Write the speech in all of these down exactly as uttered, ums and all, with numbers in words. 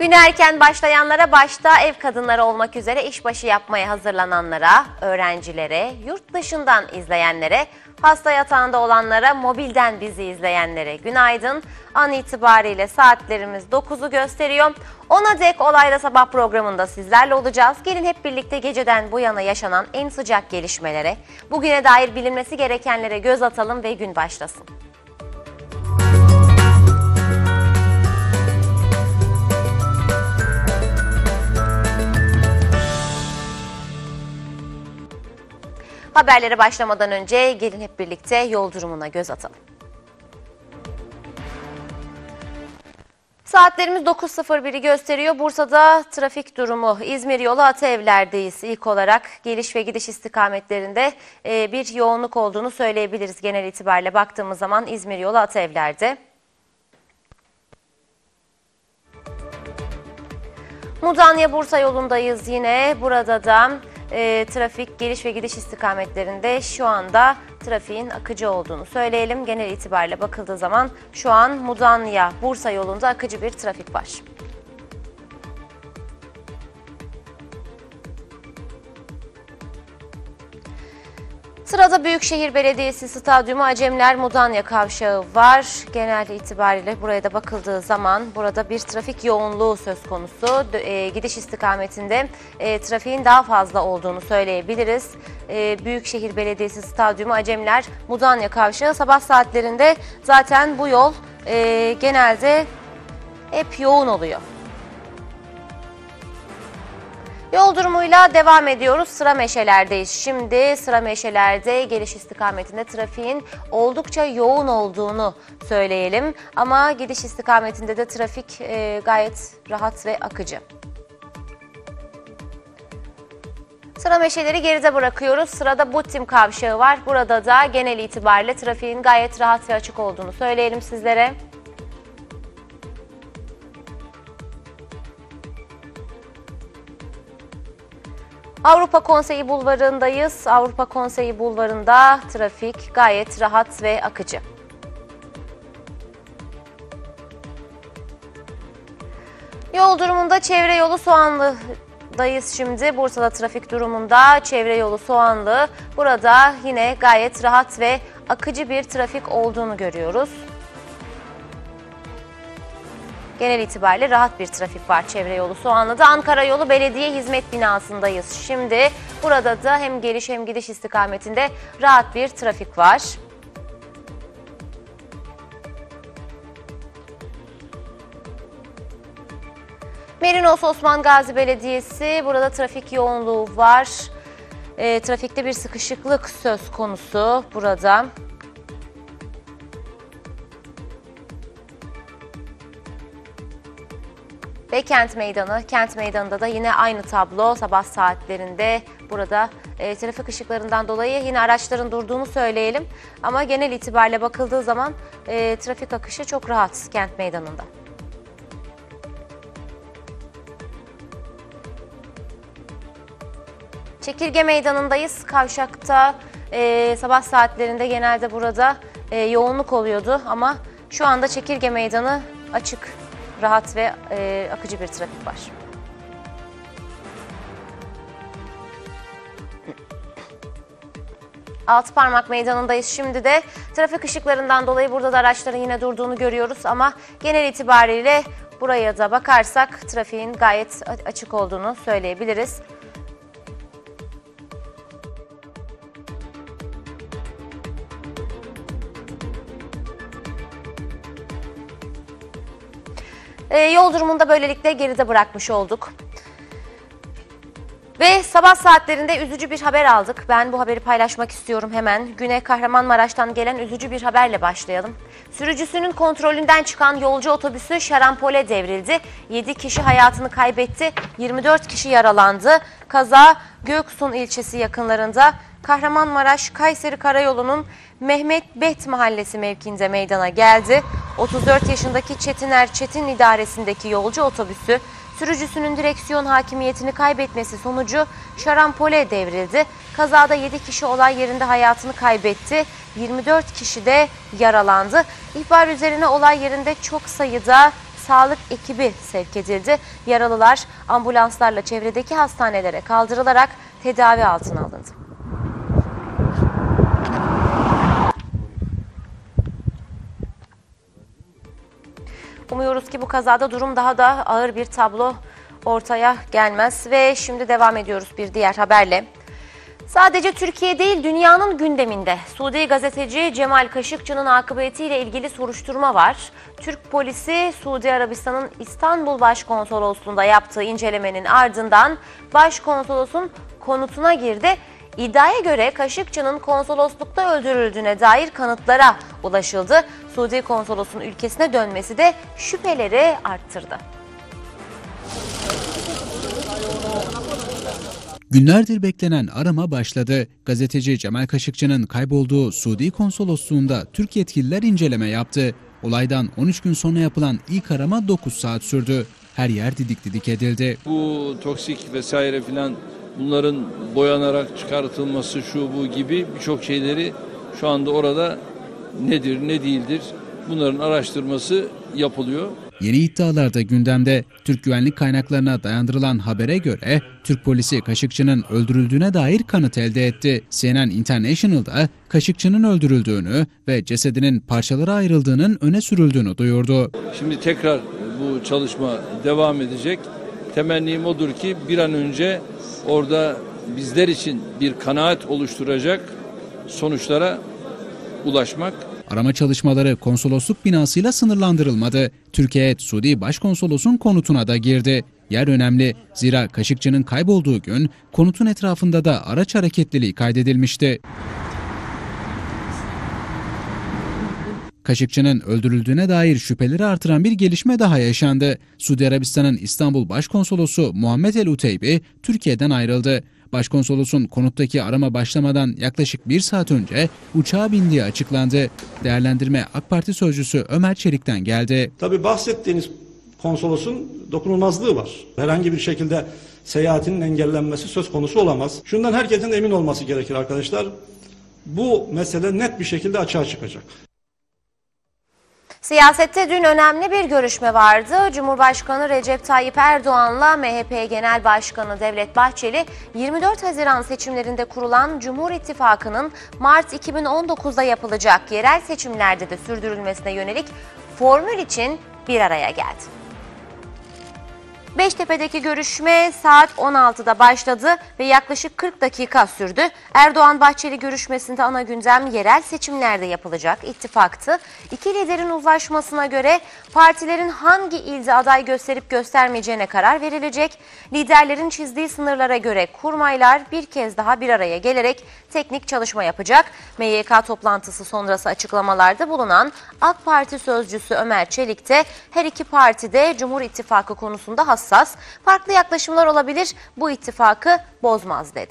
Güne erken başlayanlara, başta ev kadınları olmak üzere işbaşı yapmaya hazırlananlara, öğrencilere, yurt dışından izleyenlere, hasta yatağında olanlara, mobilden bizi izleyenlere günaydın. An itibariyle saatlerimiz dokuzu gösteriyor. Ona dek Olayla Sabah programında sizlerle olacağız. Gelin hep birlikte geceden bu yana yaşanan en sıcak gelişmelere, bugüne dair bilinmesi gerekenlere göz atalım ve gün başlasın. Haberlere başlamadan önce gelin hep birlikte yol durumuna göz atalım. Saatlerimiz dokuz sıfır biri gösteriyor. Bursa'da trafik durumu. İzmir yolu Ataevler'deyiz. İlk olarak geliş ve gidiş istikametlerinde bir yoğunluk olduğunu söyleyebiliriz. Genel itibariyle baktığımız zaman İzmir yolu Ataevler'de. Mudanya Bursa yolundayız yine. Burada da E, trafik geliş ve gidiş istikametlerinde şu anda trafiğin akıcı olduğunu söyleyelim. Genel itibariyle bakıldığı zaman şu an Mudanya Bursa yolunda akıcı bir trafik var. Sırada Büyükşehir Belediyesi Stadyumu Acemler Mudanya Kavşağı var. Genel itibariyle buraya da bakıldığı zaman burada bir trafik yoğunluğu söz konusu. E, gidiş istikametinde e, trafiğin daha fazla olduğunu söyleyebiliriz. E, Büyükşehir Belediyesi Stadyumu Acemler Mudanya Kavşağı sabah saatlerinde zaten bu yol e, genelde hep yoğun oluyor. Yol durumuyla devam ediyoruz. Sıra Meşeler'deyiz. Şimdi Sıra Meşeler'de geliş istikametinde trafiğin oldukça yoğun olduğunu söyleyelim. Ama gidiş istikametinde de trafik e, gayet rahat ve akıcı. Sıra Meşeleri geride bırakıyoruz. Sırada Buttim Kavşağı var. Burada da genel itibariyle trafiğin gayet rahat ve açık olduğunu söyleyelim sizlere. Avrupa Konseyi Bulvarı'ndayız. Avrupa Konseyi Bulvarı'nda trafik gayet rahat ve akıcı. Yol durumunda çevre yolu Soğanlı'dayız şimdi. Bursa'da trafik durumunda çevre yolu Soğanlı. Burada yine gayet rahat ve akıcı bir trafik olduğunu görüyoruz. Genel itibariyle rahat bir trafik var çevre yolu Soğanlı'da. Ankara yolu Belediye Hizmet Binası'ndayız. Şimdi burada da hem geliş hem gidiş istikametinde rahat bir trafik var. Merinos Osman Gazi Belediyesi, burada trafik yoğunluğu var. E, trafikte bir sıkışıklık söz konusu burada. Ve Kent Meydanı. Kent Meydanı'nda da yine aynı tablo sabah saatlerinde burada e, trafik ışıklarından dolayı yine araçların durduğunu söyleyelim. Ama genel itibariyle bakıldığı zaman e, trafik akışı çok rahat Kent Meydanı'nda. Çekirge Meydanı'ndayız. Kavşakta e, sabah saatlerinde genelde burada e, yoğunluk oluyordu ama şu anda Çekirge Meydanı açık, rahat ve e, akıcı bir trafik var. Altıparmak Meydanı'ndayız şimdi de. Trafik ışıklarından dolayı burada da araçların yine durduğunu görüyoruz ama genel itibariyle buraya da bakarsak trafiğin gayet açık olduğunu söyleyebiliriz. E, yol durumunda böylelikle geride bırakmış olduk. Ve sabah saatlerinde üzücü bir haber aldık. Ben bu haberi paylaşmak istiyorum hemen. Güne Kahramanmaraş'tan gelen üzücü bir haberle başlayalım. Sürücüsünün kontrolünden çıkan yolcu otobüsü şarampole devrildi. yedi kişi hayatını kaybetti, yirmi dört kişi yaralandı. Kaza Göksun ilçesi yakınlarında Kahramanmaraş-Kayseri Karayolu'nun Mehmet Bet Mahallesi mevkiinde meydana geldi. otuz dört yaşındaki Çetiner Çetin idaresindeki yolcu otobüsü sürücüsünün direksiyon hakimiyetini kaybetmesi sonucu şarampole devrildi. Kazada yedi kişi olay yerinde hayatını kaybetti. yirmi dört kişi de yaralandı. İhbar üzerine olay yerinde çok sayıda sağlık ekibi sevk edildi. Yaralılar ambulanslarla çevredeki hastanelere kaldırılarak tedavi altına alındı. Umuyoruz ki bu kazada durum daha da ağır bir tablo ortaya gelmez ve şimdi devam ediyoruz bir diğer haberle. Sadece Türkiye değil dünyanın gündeminde Suudi gazeteci Cemal Kaşıkçı'nın akıbetiyle ilgili soruşturma var. Türk polisi Suudi Arabistan'ın İstanbul Başkonsolosluğu'nda yaptığı incelemenin ardından Başkonsolosun konutuna girdi. İddiaya göre Kaşıkçı'nın konsoloslukta öldürüldüğüne dair kanıtlara ulaşıldı. Suudi konsolosun ülkesine dönmesi de şüpheleri arttırdı. Günlerdir beklenen arama başladı. Gazeteci Cemal Kaşıkçı'nın kaybolduğu Suudi konsolosluğunda Türk yetkililer inceleme yaptı. Olaydan on üç gün sonra yapılan ilk arama dokuz saat sürdü. Her yer didik didik edildi. Bu toksik vesaire filan bunların boyanarak çıkartılması şu bu gibi birçok şeyleri şu anda orada nedir ne değildir bunların araştırması yapılıyor. Yeni iddialar da gündemde. Türk güvenlik kaynaklarına dayandırılan habere göre Türk polisi Kaşıkçı'nın öldürüldüğüne dair kanıt elde etti. C N N International'da Kaşıkçı'nın öldürüldüğünü ve cesedinin parçalara ayrıldığının öne sürüldüğünü duyurdu. Şimdi tekrar bu çalışma devam edecek. Temennim odur ki bir an önce orada bizler için bir kanaat oluşturacak sonuçlara ulaşmak. Arama çalışmaları konsolosluk binasıyla sınırlandırılmadı. Türkiye Suudi Başkonsolosun konutuna da girdi. Yer önemli. Zira Kaşıkçı'nın kaybolduğu gün konutun etrafında da araç hareketliliği kaydedilmişti. Kaşıkçı'nın öldürüldüğüne dair şüpheleri artıran bir gelişme daha yaşandı. Suudi Arabistan'ın İstanbul Başkonsolosu Muhammed El Uteybi Türkiye'den ayrıldı. Başkonsolosun konuttaki arama başlamadan yaklaşık bir saat önce uçağa bindiği açıklandı. Değerlendirme AK Parti sözcüsü Ömer Çelik'ten geldi. Tabii bahsettiğiniz konsolosun dokunulmazlığı var. Herhangi bir şekilde seyahatinin engellenmesi söz konusu olamaz. Şundan herkesin emin olması gerekir arkadaşlar. Bu mesele net bir şekilde açığa çıkacak. Siyasette dün önemli bir görüşme vardı. Cumhurbaşkanı Recep Tayyip Erdoğan'la M H P Genel Başkanı Devlet Bahçeli, yirmi dört Haziran seçimlerinde kurulan Cumhur İttifakı'nın Mart iki bin on dokuz'da yapılacak yerel seçimlerde de sürdürülmesine yönelik formül için bir araya geldi. Beştepe'deki görüşme saat on altı'da başladı ve yaklaşık kırk dakika sürdü. Erdoğan-Bahçeli görüşmesinde ana gündem yerel seçimlerde yapılacak ittifaktı. İki liderin uzlaşmasına göre partilerin hangi ilde aday gösterip göstermeyeceğine karar verilecek. Liderlerin çizdiği sınırlara göre kurmaylar bir kez daha bir araya gelerek teknik çalışma yapacak. M Y K toplantısı sonrası açıklamalarda bulunan AK Parti sözcüsü Ömer Çelik de her iki parti de Cumhur İttifakı konusunda hassas. Farklı yaklaşımlar olabilir, bu ittifakı bozmaz dedi.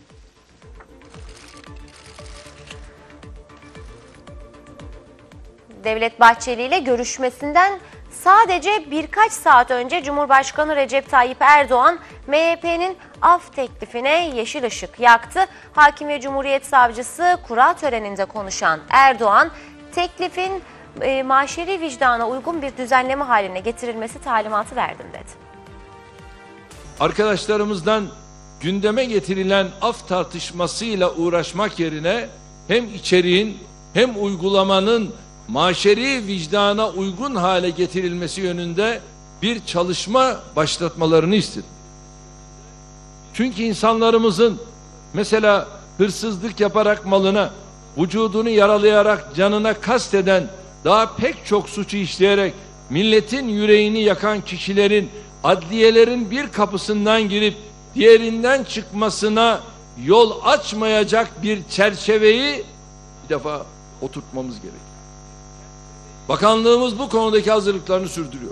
Devlet Bahçeli ile görüşmesinden sadece birkaç saat önce Cumhurbaşkanı Recep Tayyip Erdoğan M H P'nin af teklifine yeşil ışık yaktı. Hakim ve Cumhuriyet Savcısı kura töreninde konuşan Erdoğan, teklifin e, maşeri vicdana uygun bir düzenleme haline getirilmesi talimatı verdim dedi. Arkadaşlarımızdan gündeme getirilen af tartışmasıyla uğraşmak yerine hem içeriğin hem uygulamanın maşeri vicdana uygun hale getirilmesi yönünde bir çalışma başlatmalarını istedim. Çünkü insanlarımızın mesela hırsızlık yaparak malına, vücudunu yaralayarak canına kasteden, daha pek çok suçu işleyerek milletin yüreğini yakan kişilerin adliyelerin bir kapısından girip diğerinden çıkmasına yol açmayacak bir çerçeveyi bir defa oturtmamız gerekir. Bakanlığımız bu konudaki hazırlıklarını sürdürüyor.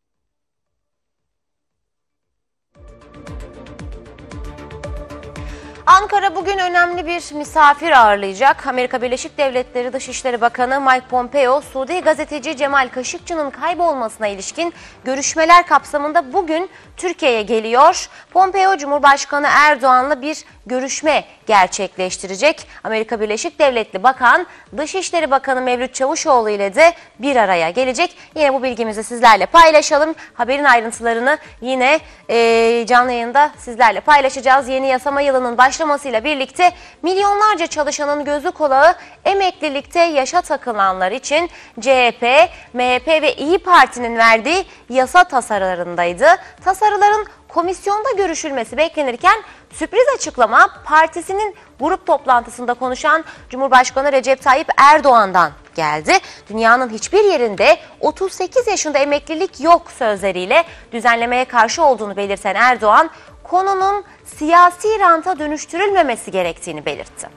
Ankara bugün önemli bir misafir ağırlayacak. Amerika Birleşik Devletleri Dışişleri Bakanı Mike Pompeo, Suudi gazeteci Cemal Kaşıkçı'nın kaybolmasına ilişkin görüşmeler kapsamında bugün Türkiye'ye geliyor. Pompeo, Cumhurbaşkanı Erdoğan'la bir görüşme gerçekleştirecek. Amerika Birleşik Devletleri Bakan Dışişleri Bakanı Mevlüt Çavuşoğlu ile de bir araya gelecek. Yine bu bilgimizi sizlerle paylaşalım. Haberin ayrıntılarını yine e, canlı yayında sizlerle paylaşacağız. Yeni yasama yılının başlamasıyla birlikte milyonlarca çalışanın gözü kulağı emeklilikte yaşa takılanlar için C H P, M H P ve İYİ Parti'nin verdiği yasa tasarılarındaydı. Tasarıların komisyonda görüşülmesi beklenirken sürpriz açıklama partisinin grup toplantısında konuşan Cumhurbaşkanı Recep Tayyip Erdoğan'dan geldi. Dünyanın hiçbir yerinde otuz sekiz yaşında emeklilik yok sözleriyle düzenlemeye karşı olduğunu belirten Erdoğan, konunun siyasi ranta dönüştürülmemesi gerektiğini belirtti.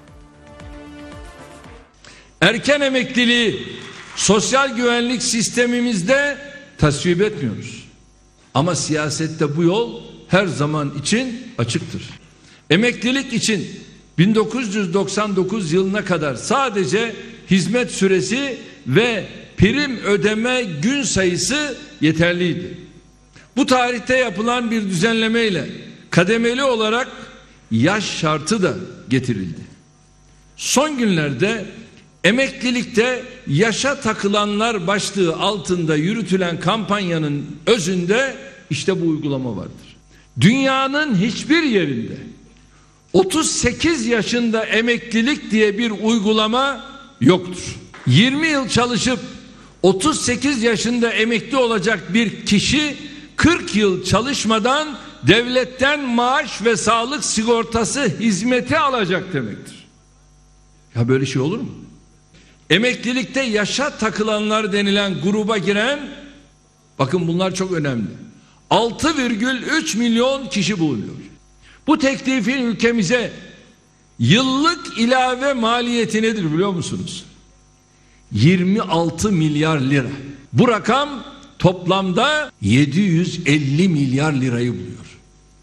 Erken emekliliği sosyal güvenlik sistemimizde tasvip etmiyoruz. Ama siyasette bu yol her zaman için açıktır. Emeklilik için bin dokuz yüz doksan dokuz yılına kadar sadece hizmet süresi ve prim ödeme gün sayısı yeterliydi. Bu tarihte yapılan bir düzenlemeyle kademeli olarak yaş şartı da getirildi. Son günlerde emeklilikte yaşa takılanlar başlığı altında yürütülen kampanyanın özünde işte bu uygulama vardır. Dünyanın hiçbir yerinde otuz sekiz yaşında emeklilik diye bir uygulama yoktur. yirmi yıl çalışıp otuz sekiz yaşında emekli olacak bir kişi kırk yıl çalışmadan devletten maaş ve sağlık sigortası hizmeti alacak demektir. Ya böyle şey olur mu? Emeklilikte yaşa takılanlar denilen gruba giren, bakın bunlar çok önemli, altı virgül üç milyon kişi bulunuyor. Bu teklifin ülkemize yıllık ilave maliyeti nedir biliyor musunuz? yirmi altı milyar lira. Bu rakam toplamda yedi yüz elli milyar lirayı buluyor.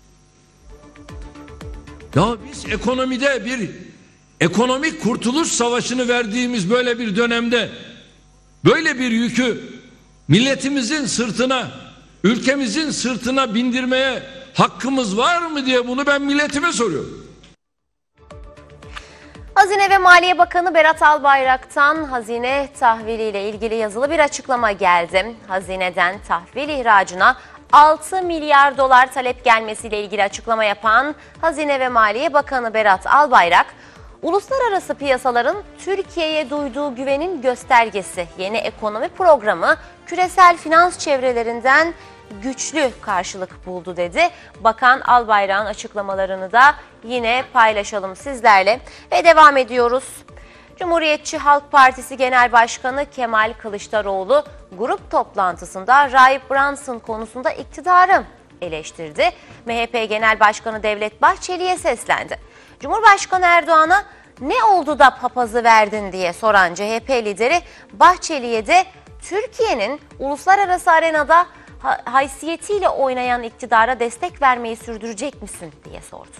Ya biz ekonomide bir ekonomik kurtuluş savaşını verdiğimiz böyle bir dönemde böyle bir yükü milletimizin sırtına, ülkemizin sırtına bindirmeye hakkımız var mı diye bunu ben milletime soruyorum. Hazine ve Maliye Bakanı Berat Albayrak'tan hazine tahviliyle ilgili yazılı bir açıklama geldi. Hazineden tahvil ihracına altı milyar dolar talep gelmesiyle ilgili açıklama yapan Hazine ve Maliye Bakanı Berat Albayrak, uluslararası piyasaların Türkiye'ye duyduğu güvenin göstergesi yeni ekonomi programı küresel finans çevrelerinden güçlü karşılık buldu dedi. Bakan Albayrak'ın açıklamalarını da yine paylaşalım sizlerle ve devam ediyoruz. Cumhuriyetçi Halk Partisi Genel Başkanı Kemal Kılıçdaroğlu grup toplantısında Rahip Brunson konusunda iktidarı eleştirdi. M H P Genel Başkanı Devlet Bahçeli'ye seslendi. Cumhurbaşkanı Erdoğan'a ne oldu da papazı verdin diye soran C H P lideri Bahçeli'ye de Türkiye'nin uluslararası arenada haysiyetiyle oynayan iktidara destek vermeyi sürdürecek misin diye sordu.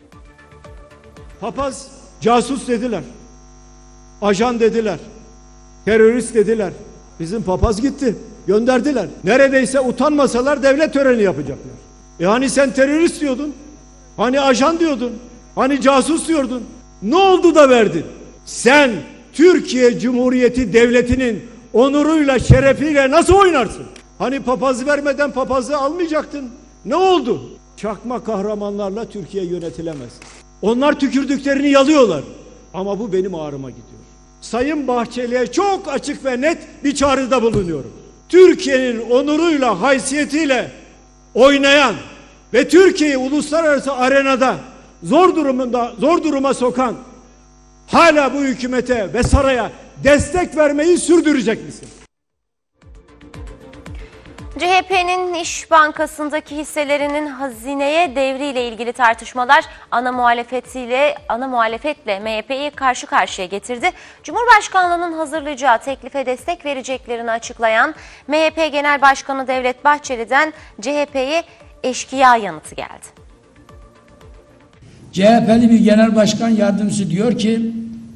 Papaz, casus dediler, ajan dediler, terörist dediler. Bizim papaz gitti, gönderdiler. Neredeyse utanmasalar devlet töreni yapacaklar. E hani sen terörist diyordun, hani ajan diyordun, hani casus diyordun. Ne oldu da verdin? Sen Türkiye Cumhuriyeti Devleti'nin onuruyla, şerefiyle nasıl oynarsın? Hani papazı vermeden papazı almayacaktın. Ne oldu? Çakma kahramanlarla Türkiye yönetilemez. Onlar tükürdüklerini yalıyorlar. Ama bu benim ağrıma gidiyor. Sayın Bahçeli'ye çok açık ve net bir çağrıda bulunuyorum. Türkiye'nin onuruyla, haysiyetiyle oynayan ve Türkiye'yi uluslararası arenada zor durumunda zor duruma sokan hala bu hükümete ve saraya destek vermeyi sürdürecek misin? C H P'nin İş Bankası'ndaki hisselerinin hazineye devriyle ilgili tartışmalar ana muhalefetiyle ana muhalefetle M H P'yi karşı karşıya getirdi. Cumhurbaşkanlığının hazırlayacağı teklife destek vereceklerini açıklayan M H P Genel Başkanı Devlet Bahçeli'den C H P'ye eşkıya yanıtı geldi. C H P'li bir genel başkan yardımcısı diyor ki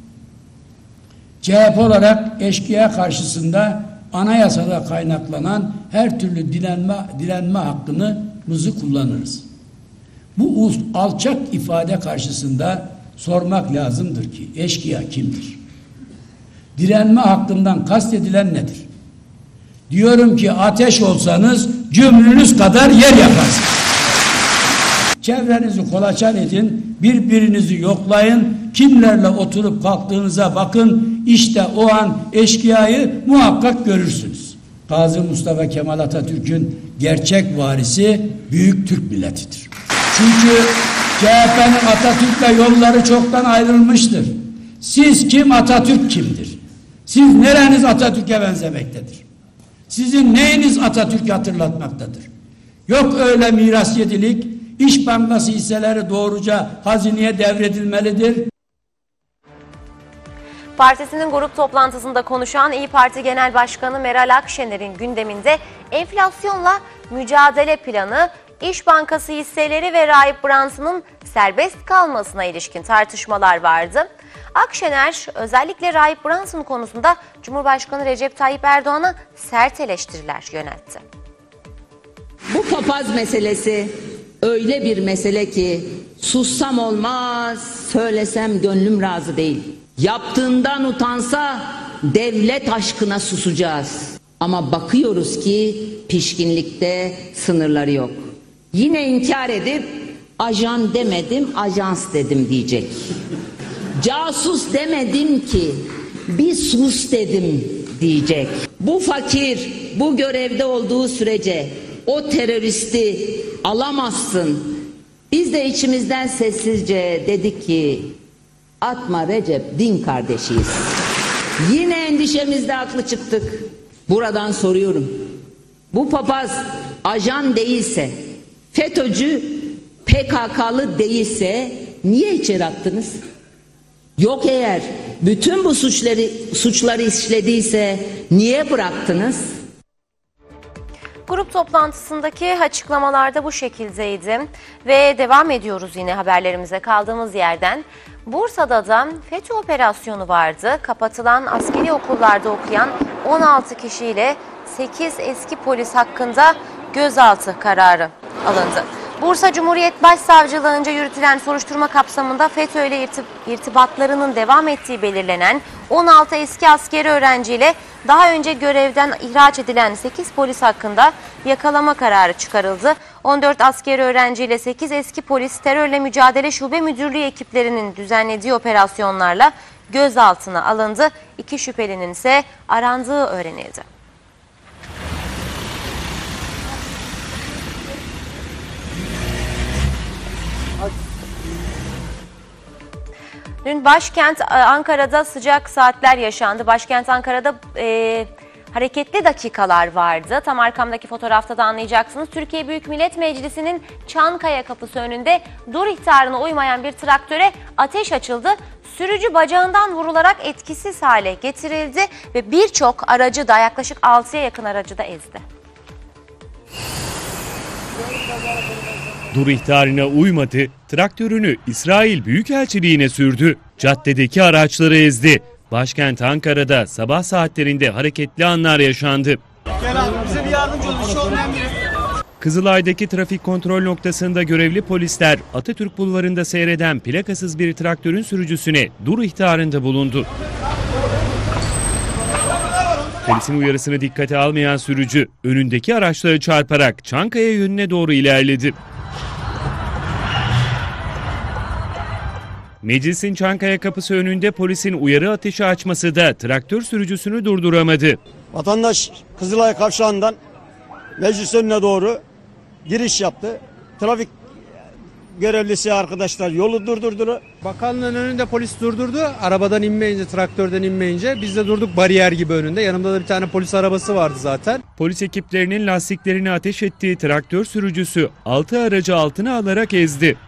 C H P olarak eşkıya karşısında anayasada kaynaklanan her türlü direnme, direnme hakkımızı kullanırız. Bu alçak ifade karşısında sormak lazımdır ki eşkıya kimdir? Direnme hakkından kastedilen nedir? Diyorum ki ateş olsanız cümlünüz kadar yer yakarsınız. Çevrenizi kolaçan edin, birbirinizi yoklayın, kimlerle oturup kalktığınıza bakın, işte o an eşkıyayı muhakkak görürsünüz. Gazi Mustafa Kemal Atatürk'ün gerçek varisi büyük Türk milletidir. Çünkü C H P'nin Atatürk'le yolları çoktan ayrılmıştır. Siz kim, Atatürk kimdir? Siz nereniz Atatürk'e benzemektedir? Sizin neyiniz Atatürk'ü hatırlatmaktadır? Yok öyle miras yedilik, İş Bankası hisseleri doğruca hazineye devredilmelidir. Partisinin grup toplantısında konuşan İYİ Parti Genel Başkanı Meral Akşener'in gündeminde enflasyonla mücadele planı, İş Bankası hisseleri ve Rahip Branson'un serbest kalmasına ilişkin tartışmalar vardı. Akşener özellikle Rahip Branson konusunda Cumhurbaşkanı Recep Tayyip Erdoğan'a sert eleştiriler yöneltti. Bu papaz meselesi öyle bir mesele ki sussam olmaz, söylesem gönlüm razı değil. Yaptığından utansa devlet aşkına susacağız. Ama bakıyoruz ki pişkinlikte sınırları yok. Yine inkar edip ajan demedim, ajans dedim diyecek. Casus demedim ki bir sus dedim diyecek. Bu fakir bu görevde olduğu sürece o teröristi alamazsın. Biz de içimizden sessizce dedik ki atma Recep, din kardeşiyiz. Yine endişemizde haklı çıktık. Buradan soruyorum. Bu papaz ajan değilse, FETÖ'cü P K K'lı değilse niye içeri attınız? Yok eğer bütün bu suçları suçları işlediyse niye bıraktınız? Grup toplantısındaki açıklamalarda bu şekildeydi ve devam ediyoruz yine haberlerimize kaldığımız yerden. Bursa'da da FETÖ operasyonu vardı. Kapatılan askeri okullarda okuyan on altı kişiyle sekiz eski polis hakkında gözaltı kararı alındı. Bursa Cumhuriyet Başsavcılığınca yürütülen soruşturma kapsamında FETÖ ile irtibatlarının devam ettiği belirlenen on altı eski askeri öğrenciyle daha önce görevden ihraç edilen sekiz polis hakkında yakalama kararı çıkarıldı. on dört askeri öğrenciyle sekiz eski polis terörle mücadele şube müdürlüğü ekiplerinin düzenlediği operasyonlarla gözaltına alındı. İki şüphelinin ise arandığı öğrenildi. Dün başkent Ankara'da sıcak saatler yaşandı. Başkent Ankara'da e, hareketli dakikalar vardı. Tam arkamdaki fotoğrafta da anlayacaksınız. Türkiye Büyük Millet Meclisi'nin Çankaya kapısı önünde dur ihtarına uymayan bir traktöre ateş açıldı. Sürücü bacağından vurularak etkisiz hale getirildi ve birçok aracı da yaklaşık altıya yakın aracı da ezdi. Dur ihtarına uymadı, traktörünü İsrail Büyükelçiliğine sürdü. Caddedeki araçları ezdi. Başkent Ankara'da sabah saatlerinde hareketli anlar yaşandı. Gel abi bize bir yardımcı ol, bir şey olmayan biri. Kızılay'daki trafik kontrol noktasında görevli polisler Atatürk Bulvarı'nda seyreden plakasız bir traktörün sürücüsüne dur ihtarında bulundu. Polisin uyarısını dikkate almayan sürücü önündeki araçları çarparak Çankaya yönüne doğru ilerledi. Meclisin Çankaya kapısı önünde polisin uyarı ateşi açması da traktör sürücüsünü durduramadı. Vatandaş Kızılay Kavşağı'ndan meclis önüne doğru giriş yaptı. Trafik görevlisi arkadaşlar yolu durdurdu. Bakanlığın önünde polis durdurdu. Arabadan inmeyince, traktörden inmeyince biz de durduk bariyer gibi önünde. Yanımda da bir tane polis arabası vardı zaten. Polis ekiplerinin lastiklerini ateş ettiği traktör sürücüsü altı aracı altına alarak ezdi.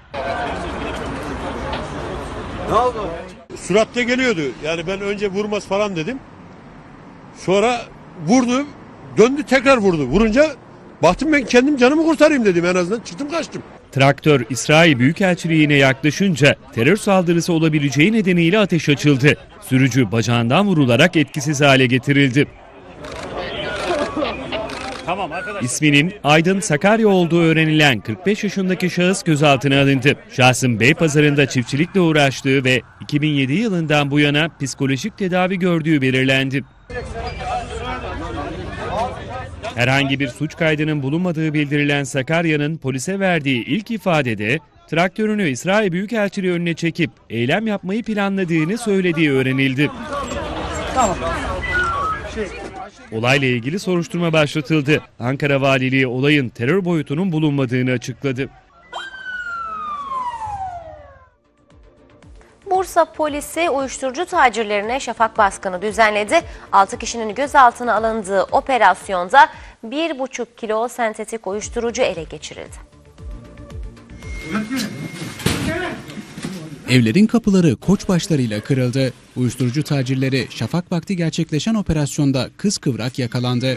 Ne oldu? Süratle geliyordu. Yani ben önce vurmaz falan dedim. Sonra vurdu, döndü tekrar vurdu. Vurunca baktım ben kendim canımı kurtarayım dedim, en azından çıktım kaçtım. Traktör İsrail Büyükelçiliğine yaklaşınca terör saldırısı olabileceği nedeniyle ateş açıldı. Sürücü bacağından vurularak etkisiz hale getirildi. İsminin Aydın Sakarya olduğu öğrenilen kırk beş yaşındaki şahıs gözaltına alındı. Şahsın Beypazarı'nda çiftçilikle uğraştığı ve iki bin yedi yılından bu yana psikolojik tedavi gördüğü belirlendi. Herhangi bir suç kaydının bulunmadığı bildirilen Sakarya'nın polise verdiği ilk ifadede traktörünü İsrail Büyükelçiliği önüne çekip eylem yapmayı planladığını söylediği öğrenildi. Olayla ilgili soruşturma başlatıldı. Ankara Valiliği olayın terör boyutunun bulunmadığını açıkladı. Bursa polisi uyuşturucu tacirlerine şafak baskını düzenledi. altı kişinin gözaltına alındığı operasyonda bir buçuk kilo sentetik uyuşturucu ele geçirildi. Evlerin kapıları koçbaşlarıyla kırıldı. Uyuşturucu tacirleri şafak vakti gerçekleşen operasyonda kıskıvrak yakalandı.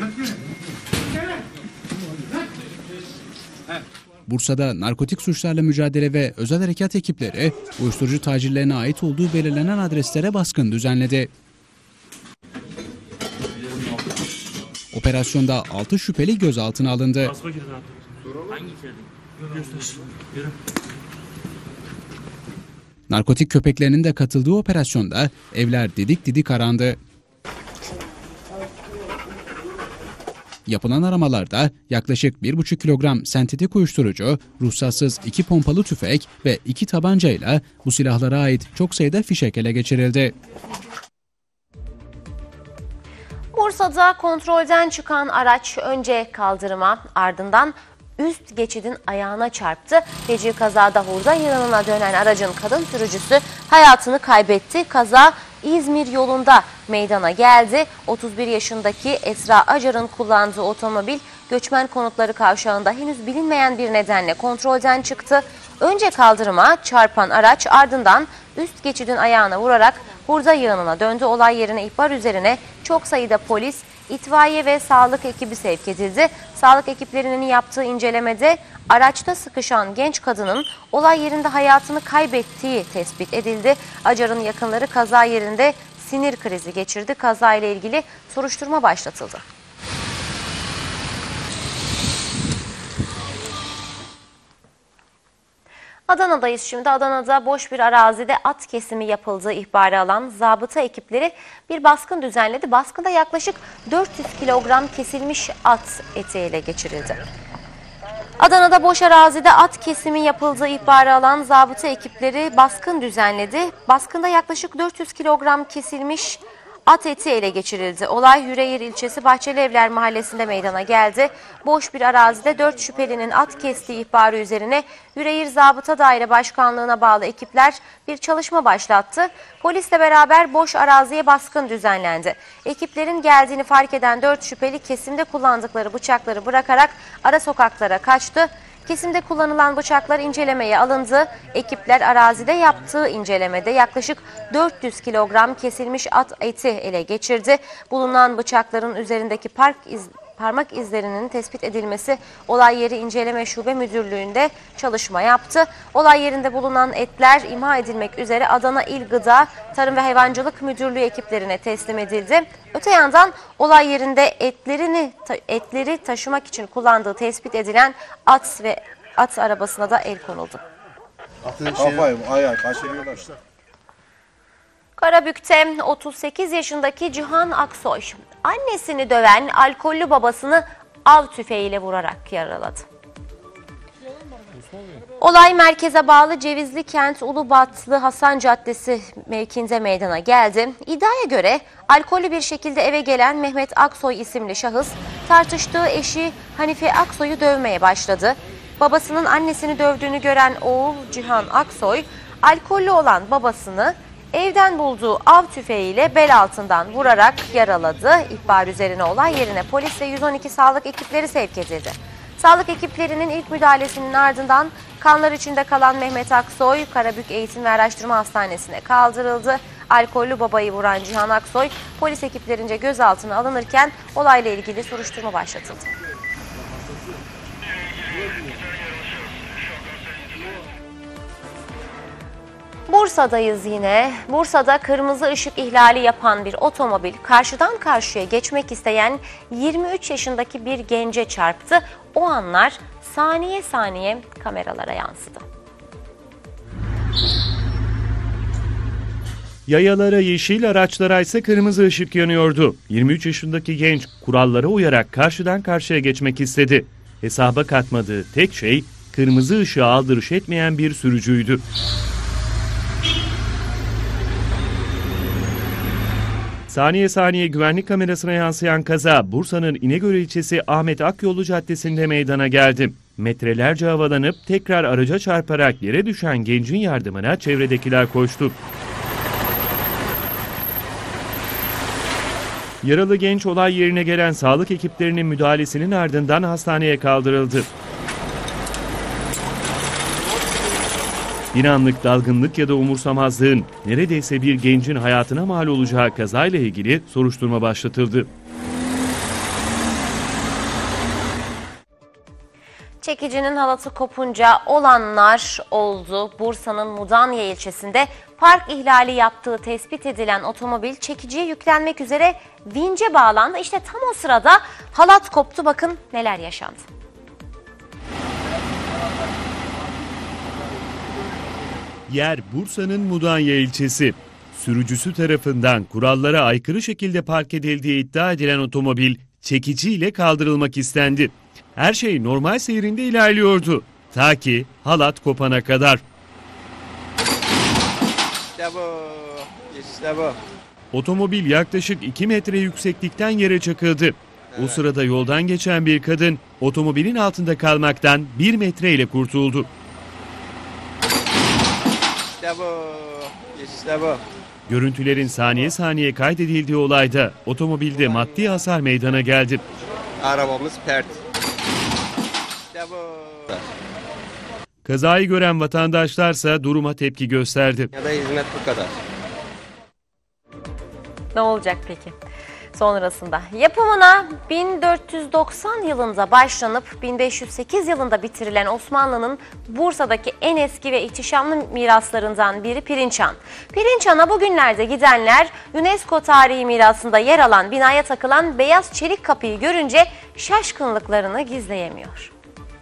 Bursa'da narkotik suçlarla mücadele ve özel harekat ekipleri uyuşturucu tacirlerine ait olduğu belirlenen adreslere baskın düzenledi. Operasyonda altı şüpheli gözaltına alındı. Narkotik köpeklerinin de katıldığı operasyonda evler didik didik arandı. Yapılan aramalarda yaklaşık bir buçuk kilogram sentetik uyuşturucu, ruhsatsız iki pompalı tüfek ve iki tabancayla bu silahlara ait çok sayıda fişek ele geçirildi. Bursa'da kontrolden çıkan araç önce kaldırıma, ardından üst geçidin ayağına çarptı. Feci kazada hurda yığınına dönen aracın kadın sürücüsü hayatını kaybetti. Kaza İzmir yolunda meydana geldi. otuz bir yaşındaki Esra Acar'ın kullandığı otomobil göçmen konutları kavşağında henüz bilinmeyen bir nedenle kontrolden çıktı. Önce kaldırıma çarpan araç ardından üst geçidin ayağına vurarak hurda yığınına döndü. Olay yerine ihbar üzerine çok sayıda polis, itfaiye ve sağlık ekibi sevk edildi. Sağlık ekiplerinin yaptığı incelemede araçta sıkışan genç kadının olay yerinde hayatını kaybettiği tespit edildi. Acar'ın yakınları kaza yerinde sinir krizi geçirdi. Kaza ile ilgili soruşturma başlatıldı. Adana'dayız şimdi. Adana'da boş bir arazide at kesimi yapıldığı ihbarı alan zabıta ekipleri bir baskın düzenledi. Baskında yaklaşık dört yüz kilogram kesilmiş at eti ele geçirildi. Adana'da boş arazide at kesimi yapıldığı ihbarı alan zabıta ekipleri baskın düzenledi. Baskında yaklaşık dört yüz kilogram kesilmiş at eti ele geçirildi. Olay Yüreğir ilçesi Bahçelievler mahallesinde meydana geldi. Boş bir arazide dört şüphelinin at kestiği ihbarı üzerine Yüreğir Zabıta Daire Başkanlığı'na bağlı ekipler bir çalışma başlattı. Polisle beraber boş araziye baskın düzenlendi. Ekiplerin geldiğini fark eden dört şüpheli kesimde kullandıkları bıçakları bırakarak ara sokaklara kaçtı. Kesimde kullanılan bıçaklar incelemeye alındı. Ekipler arazide yaptığı incelemede yaklaşık dört yüz kilogram kesilmiş at eti ele geçirdi. Bulunan bıçakların üzerindeki park iz, parmak izlerinin tespit edilmesi olay yeri inceleme şube müdürlüğünde çalışma yaptı. Olay yerinde bulunan etler imha edilmek üzere Adana İl Gıda, Tarım ve Hayvancılık Müdürlüğü ekiplerine teslim edildi. Öte yandan olay yerinde etlerini etleri taşımak için kullandığı tespit edilen at ve at arabasına da el konuldu. Karabük'te otuz sekiz yaşındaki Cihan Aksoy annesini döven alkollü babasını av tüfeğiyle vurarak yaraladı. Olay merkeze bağlı Cevizli Kent Ulubatlı Hasan Caddesi mevkinde meydana geldi. İddiaya göre alkollü bir şekilde eve gelen Mehmet Aksoy isimli şahıs tartıştığı eşi Hanife Aksoy'u dövmeye başladı. Babasının annesini dövdüğünü gören oğul Cihan Aksoy alkollü olan babasını evden bulduğu av tüfeğiyle bel altından vurarak yaraladı. İhbar üzerine olay yerine polis ve yüz on iki sağlık ekipleri sevk edildi. Sağlık ekiplerinin ilk müdahalesinin ardından kanlar içinde kalan Mehmet Aksoy, Karabük Eğitim ve Araştırma Hastanesi'ne kaldırıldı. Alkollü babayı vuran Cihan Aksoy, polis ekiplerince gözaltına alınırken olayla ilgili soruşturma başlatıldı. Bursa'dayız yine. Bursa'da kırmızı ışık ihlali yapan bir otomobil karşıdan karşıya geçmek isteyen yirmi üç yaşındaki bir gence çarptı. O anlar saniye saniye kameralara yansıdı. Yayalara yeşil, araçlara ise kırmızı ışık yanıyordu. yirmi üç yaşındaki genç kurallara uyarak karşıdan karşıya geçmek istedi. Hesaba katmadığı tek şey kırmızı ışığa aldırış etmeyen bir sürücüydü. Saniye saniye güvenlik kamerasına yansıyan kaza Bursa'nın İnegöl ilçesi Ahmet Akyolu Caddesi'nde meydana geldi. Metrelerce havalanıp tekrar araca çarparak yere düşen gencin yardımına çevredekiler koştu. Yaralı genç olay yerine gelen sağlık ekiplerinin müdahalesinin ardından hastaneye kaldırıldı. Bir anlık dalgınlık ya da umursamazlığın neredeyse bir gencin hayatına mal olacağı kazayla ilgili soruşturma başlatıldı. Çekicinin halatı kopunca olanlar oldu. Bursa'nın Mudanya ilçesinde park ihlali yaptığı tespit edilen otomobil çekiciye yüklenmek üzere vince bağlandı. İşte tam o sırada halat koptu. Bakın neler yaşandı. Yer Bursa'nın Mudanya ilçesi. Sürücüsü tarafından kurallara aykırı şekilde park edildiği iddia edilen otomobil çekiciyle kaldırılmak istendi. Her şey normal seyrinde ilerliyordu. Ta ki halat kopana kadar. İşte bu. İşte bu. Otomobil yaklaşık iki metre yükseklikten yere çakıldı. Evet. O sırada yoldan geçen bir kadın otomobilin altında kalmaktan bir metre ile kurtuldu. İşte bu. İşte bu. Görüntülerin saniye saniye kaydedildiği olayda otomobilde maddi hasar meydana geldi. Arabamız pert. İşte bu. Kazayı gören vatandaşlarsa duruma tepki gösterdi. Ya da hizmet bu kadar. Ne olacak peki? Sonrasında yapımına bin dört yüz doksan yılında başlanıp bin beş yüz sekiz yılında bitirilen Osmanlı'nın Bursa'daki en eski ve ihtişamlı miraslarından biri Pirinçhan. Pirinçhan'a bugünlerde gidenler UNESCO tarihi mirasında yer alan binaya takılan beyaz çelik kapıyı görünce şaşkınlıklarını gizleyemiyor.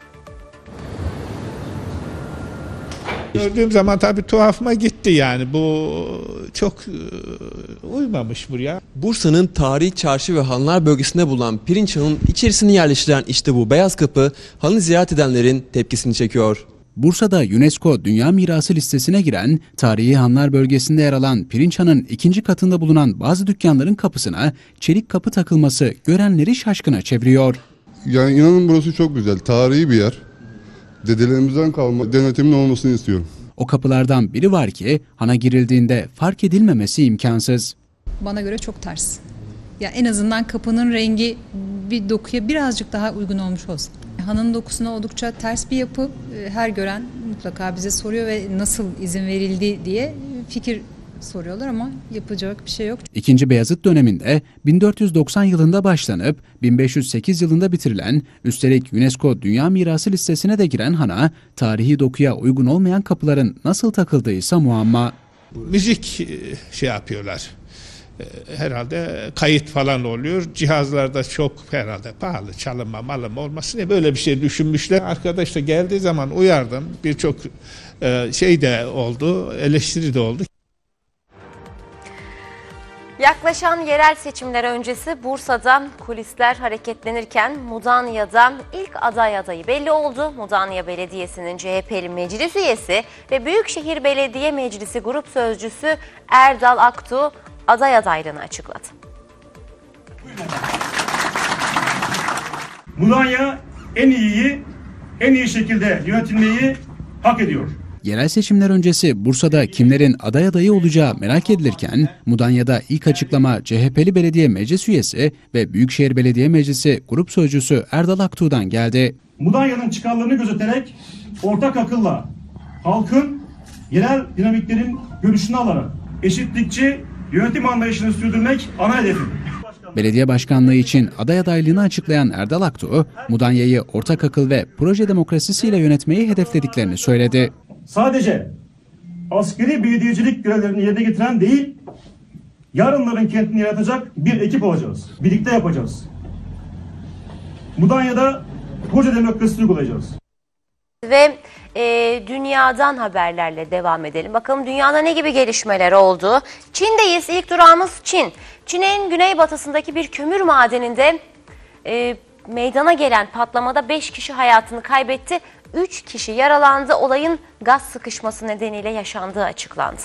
Gördüğüm zaman tabii tuhafıma gitti yani. Bu çok uymamış buraya. Bursa'nın tarihi çarşı ve hanlar bölgesinde bulunan Pirinçhan'ın içerisini yerleştiren işte bu beyaz kapı hanı ziyaret edenlerin tepkisini çekiyor. Bursa'da UNESCO Dünya Mirası listesine giren tarihi hanlar bölgesinde yer alan Pirinçhan'ın ikinci katında bulunan bazı dükkanların kapısına çelik kapı takılması görenleri şaşkına çeviriyor. Yani inanın burası çok güzel, tarihi bir yer. Dedelerimizden kalma denetimin olmasını istiyorum. O kapılardan biri var ki hana girildiğinde fark edilmemesi imkansız. Bana göre çok ters. Ya en azından kapının rengi bir dokuya birazcık daha uygun olmuş olsun. Hanın dokusuna oldukça ters bir yapı. Her gören mutlaka bize soruyor ve nasıl izin verildi diye fikir soruyorlar ama yapacak bir şey yok. İkinci Beyazıt döneminde bin dört yüz doksan yılında başlanıp bin beş yüz sekiz yılında bitirilen, üstelik UNESCO Dünya Mirası listesine de giren hana, tarihi dokuya uygun olmayan kapıların nasıl takıldıysa muamma. Müzik şey yapıyorlar. Herhalde kayıt falan oluyor. Cihazlarda çok herhalde pahalı, çalınma malınma olmasın diye böyle bir şey düşünmüşler. Arkadaş da geldiği zaman uyardım. Birçok şey de oldu, eleştiri de oldu. Yaklaşan yerel seçimler öncesi Bursa'da kulisler hareketlenirken Mudanya'da ilk aday adayı belli oldu. Mudanya Belediyesi'nin C H P'li meclis üyesi ve Büyükşehir Belediye Meclisi Grup Sözcüsü Erdal Aktuğ aday adaylığını açıkladı. Mudanya en iyiyi, en iyi şekilde yönetilmeyi hak ediyor. Yerel seçimler öncesi Bursa'da kimlerin aday adayı olacağı merak edilirken Mudanya'da ilk açıklama C H P'li belediye meclis üyesi ve Büyükşehir Belediye Meclisi Grup Sözcüsü Erdal Aktuğ'dan geldi. Mudanya'nın çıkarlarını gözeterek ortak akılla halkın yerel dinamiklerin görüşünü alarak eşitlikçi yönetim anlayışını sürdürmek ana hedefim. Belediye başkanlığı için aday adaylığını açıklayan Erdal Aktuğ, Mudanya'yı ortak akıl ve proje demokrasisiyle yönetmeyi hedeflediklerini söyledi. Sadece askeri belediyecilik görevlerini yerine getiren değil, yarınların kentini yaratacak bir ekip olacağız. Birlikte yapacağız. Mudanya'da koca demokrasi uygulayacağız. Ve e, dünyadan haberlerle devam edelim. Bakalım dünyada ne gibi gelişmeler oldu? Çin'deyiz. İlk durağımız Çin. Çin'in güneybatısındaki bir kömür madeninde e, meydana gelen patlamada beş kişi hayatını kaybetti. üç kişi yaralandı. Olayın gaz sıkışması nedeniyle yaşandığı açıklandı.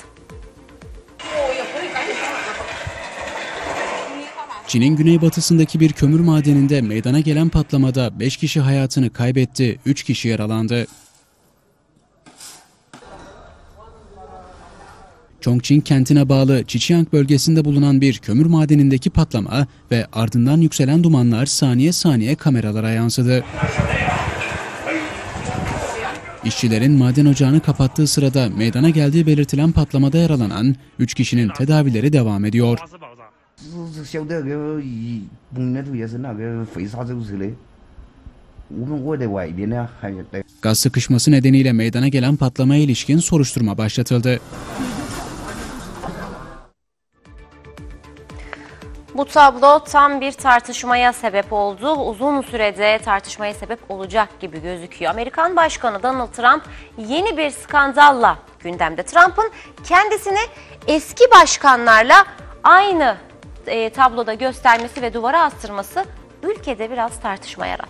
Çin'in güneybatısındaki bir kömür madeninde meydana gelen patlamada beş kişi hayatını kaybetti, üç kişi yaralandı. Chongqing kentine bağlı Çiçiang bölgesinde bulunan bir kömür madenindeki patlama ve ardından yükselen dumanlar saniye saniye kameralara yansıdı. İşçilerin maden ocağını kapattığı sırada meydana geldiği belirtilen patlamada yaralanan üç kişinin tedavileri devam ediyor. Gaz sıkışması nedeniyle meydana gelen patlamaya ilişkin soruşturma başlatıldı. Bu tablo tam bir tartışmaya sebep oldu. Uzun sürede tartışmaya sebep olacak gibi gözüküyor. Amerikan Başkanı Donald Trump yeni bir skandalla gündemde. Trump'ın kendisini eski başkanlarla aynı e, tabloda göstermesi ve duvara astırması ülkede biraz tartışma yarattı.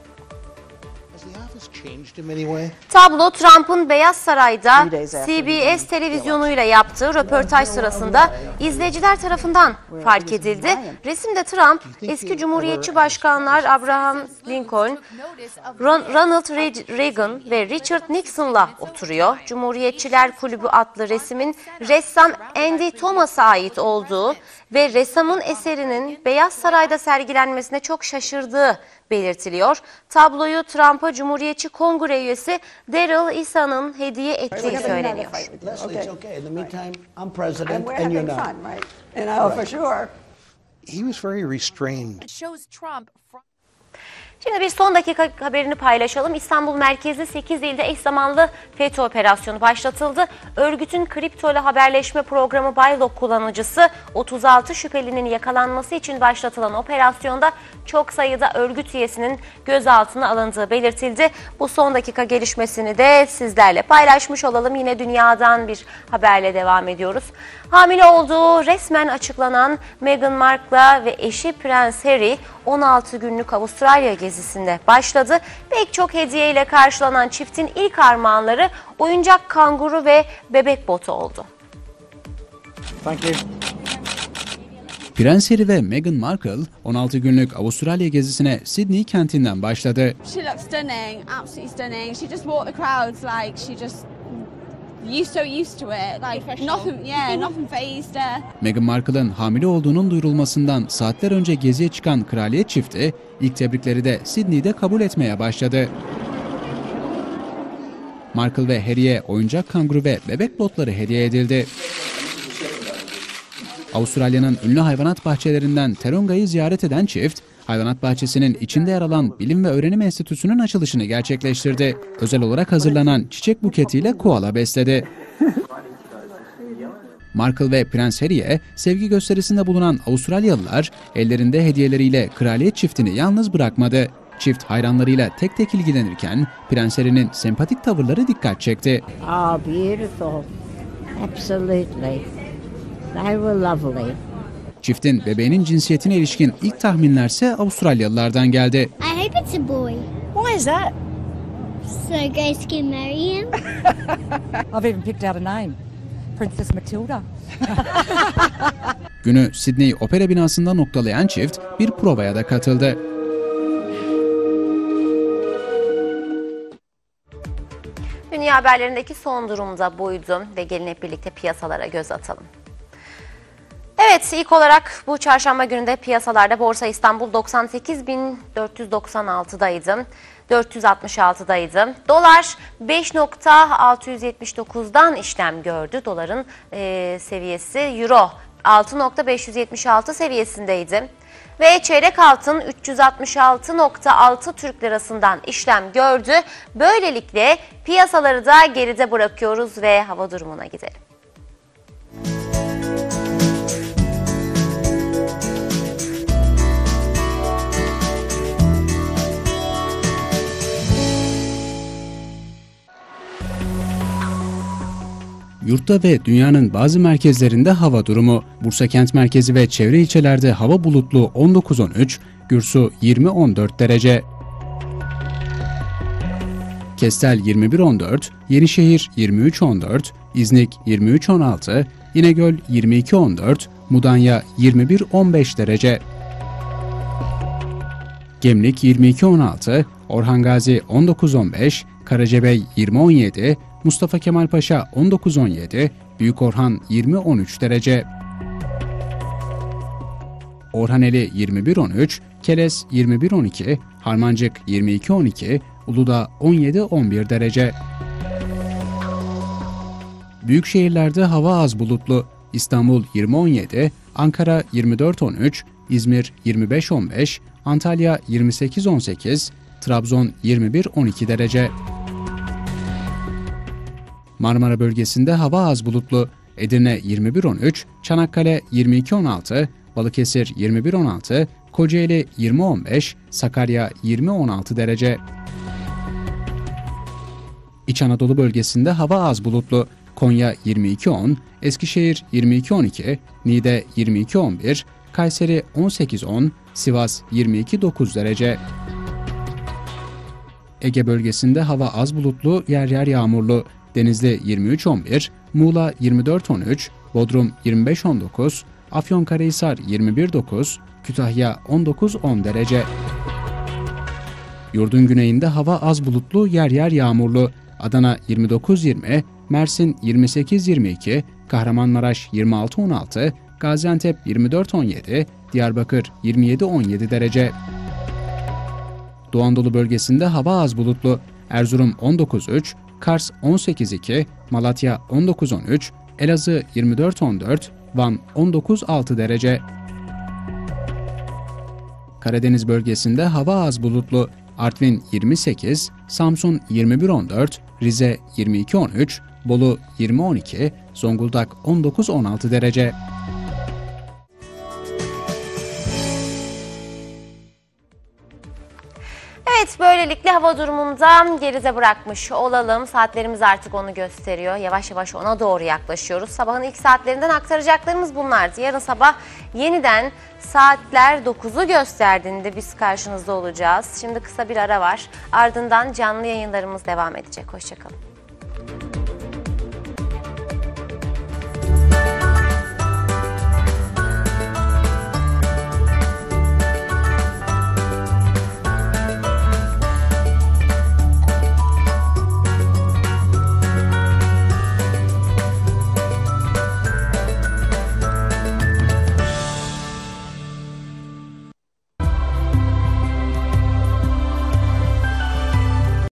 Tablo Trump'ın Beyaz Saray'da C B S televizyonuyla yaptığı röportaj sırasında izleyiciler tarafından fark edildi. Resimde Trump eski Cumhuriyetçi başkanlar Abraham Lincoln, Ronald Reagan ve Richard Nixon'la oturuyor. Cumhuriyetçiler Kulübü adlı resmin ressam Andy Thomas'a ait olduğu ve ressamın eserinin Beyaz Saray'da sergilenmesine çok şaşırdığı belirtiliyor. Tabloyu Trump'a Cumhuriyetçi Kongre üyesi Daryl Isa'nın hediye ettiği söyleniyor. Şimdi bir son dakika haberini paylaşalım. İstanbul merkezli sekiz ilde eş zamanlı FETÖ operasyonu başlatıldı. Örgütün kriptoyla haberleşme programı Baylok kullanıcısı otuz altı şüphelinin yakalanması için başlatılan operasyonda çok sayıda örgüt üyesinin gözaltına alındığı belirtildi. Bu son dakika gelişmesini de sizlerle paylaşmış olalım. Yine dünyadan bir haberle devam ediyoruz. Hamile olduğu resmen açıklanan Meghan Markle ve eşi Prens Harry on altı günlük Avustralya gezisinde başladı. Pek çok hediyeyle karşılanan çiftin ilk armağanları oyuncak kanguru ve bebek botu oldu. Thank you. Prens Harry ve Meghan Markle on altı günlük Avustralya gezisine Sydney kentinden başladı. She looks stunning, absolutely stunning. She just walked the crowds like she just you so used to it. Like nothing, yeah, nothing fazed her. Meghan Markle'ın hamile olduğunun duyurulmasından saatler önce geziye çıkan kraliyet çifti ilk tebrikleri de Sydney'de kabul etmeye başladı. Markle ve Harry'e oyuncak kanguru ve bebek botları hediye edildi. Avustralya'nın ünlü hayvanat bahçelerinden Teronga'yı ziyaret eden çift, hayvanat bahçesinin içinde yer alan Bilim ve Öğrenim Enstitüsü'nün açılışını gerçekleştirdi. Özel olarak hazırlanan çiçek buketiyle koala besledi. Markle ve Prens Harry'e sevgi gösterisinde bulunan Avustralyalılar ellerinde hediyeleriyle kraliyet çiftini yalnız bırakmadı. Çift hayranlarıyla tek tek ilgilenirken Prens Harry'nin sempatik tavırları dikkat çekti. Oh, beautiful. Absolutely. They were lovely. Çiftin bebeğinin cinsiyetine ilişkin ilk tahminlerse Avustralyalılardan geldi. I hope it's a boy. Why is that? So Grace can marry him. I've even picked out a name. Princess Matilda. Günü Sydney Opera binasında noktalayan çift bir provaya da katıldı. Dünya haberlerindeki son durumda buydu ve gelin hep birlikte piyasalara göz atalım. Evet, ilk olarak bu çarşamba gününde piyasalarda Borsa İstanbul doksan sekiz bin dört yüz doksan altıdaydı. dört yüz altmış altıdaydı. Dolar beş nokta altı yüz yetmiş dokuzdan işlem gördü. Doların e, seviyesi Euro altı nokta beş yüz yetmiş altı seviyesindeydi. Ve çeyrek altın üç yüz altmış altı nokta altı Türk Lirası'ndan işlem gördü. Böylelikle piyasaları da geride bırakıyoruz ve hava durumuna gidelim. Yurtta ve dünyanın bazı merkezlerinde hava durumu. Bursa kent merkezi ve çevre ilçelerde hava bulutlu on dokuz on üç, Gürsu yirmi on dört derece. Kestel yirmi bir on dört, Yenişehir yirmi üç on dört, İznik yirmi üç on altı, İnegöl yirmi iki on dört, Mudanya yirmi bir on beş derece. Gemlik yirmi iki on altı, Orhan Gazi on dokuz on beş, Karacabey yirmi on yedi, Mustafa Kemal Paşa on dokuz on yedi, Büyükorhan yirmi on üç derece. Orhaneli yirmi bir on üç, Keles yirmi bir on iki, Harmancık yirmi iki on iki, Uludağ on yedi on bir derece. Büyük şehirlerde hava az bulutlu. İstanbul yirmi on yedi, Ankara yirmi dört on üç, İzmir yirmi beş on beş, Antalya yirmi sekiz on sekiz, Trabzon yirmi bir on iki derece. Marmara bölgesinde hava az bulutlu. Edirne yirmi bir on üç, Çanakkale yirmi iki on altı, Balıkesir yirmi bir on altı, Kocaeli yirmi on beş, Sakarya yirmi on altı derece. İç Anadolu bölgesinde hava az bulutlu. Konya yirmi iki on, Eskişehir yirmi iki on iki, Niğde yirmi iki on bir, Kayseri on sekiz on, Sivas yirmi iki dokuz derece. Ege bölgesinde hava az bulutlu, yer yer yağmurlu. Denizli yirmi üç on bir, Muğla yirmi dört on üç, Bodrum yirmi beş on dokuz, Afyonkarahisar yirmi bir dokuz, Kütahya on dokuz on derece. Yurdun güneyinde hava az bulutlu, yer yer yağmurlu. Adana yirmi dokuz yirmi, Mersin yirmi sekiz yirmi iki, Kahramanmaraş yirmi altı on altı, Gaziantep yirmi dört on yedi, Diyarbakır yirmi yedi on yedi derece. Doğu Anadolu bölgesinde hava az bulutlu. Erzurum on dokuz üç, Kars on sekiz iki, Malatya on dokuz on üç, Elazığ yirmi dört on dört, Van on dokuz altı derece. Karadeniz bölgesinde hava az bulutlu. Artvin yirmi sekiz, Samsun yirmi bir on dört, Rize yirmi iki on üç, Bolu yirmi on iki, Zonguldak on dokuz on altı derece. Evet, böylelikle hava durumundan geride bırakmış olalım. Saatlerimiz artık onu gösteriyor. Yavaş yavaş ona doğru yaklaşıyoruz. Sabahın ilk saatlerinden aktaracaklarımız bunlardı. Yarın sabah yeniden saatler dokuzu gösterdiğinde biz karşınızda olacağız. Şimdi kısa bir ara var. Ardından canlı yayınlarımız devam edecek. Hoşçakalın.